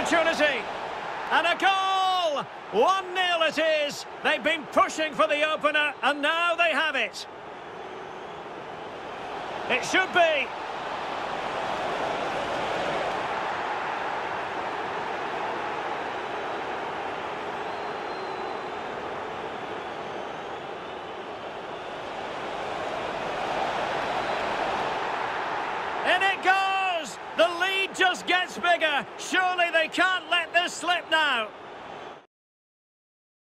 opportunity. And a goal! 1-0 it is. They've been pushing for the opener, and now they have it. It should be. In it goes! The lead just gets bigger. Surely they can't let this slip now.